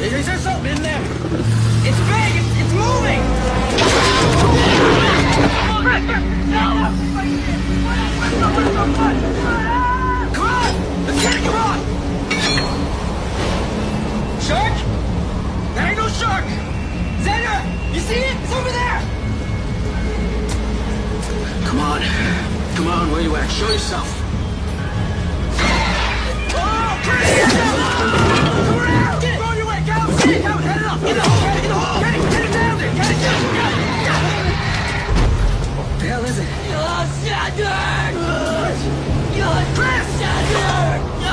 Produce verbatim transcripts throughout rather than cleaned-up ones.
Is there something in there? It's big! It's, it's moving! Come on! Lieutenant, come on! Shark? That ain't no shark! Xander! You see it? It's over there! Come on. Come on, where you at? Show yourself. Oh, come around! Get it! Go your way! Calvin! Get it, Calvin! Head it up! Get it! Get it! Get it! Get it down there! Get it! Get it! Get it! What the hell is it? Oh, Xander! Chris! Xander!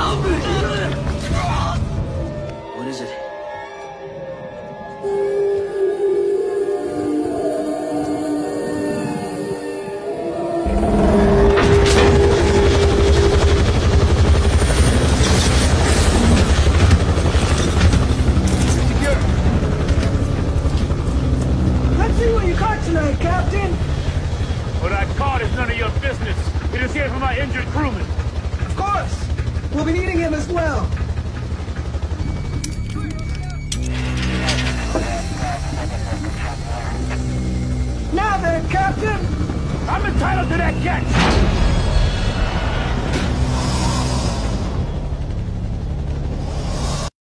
What is it? Tonight, Captain. What I caught is none of your business. It is here for my injured crewman. Of course. We'll be needing him as well. Now then, Captain. I'm entitled to that catch.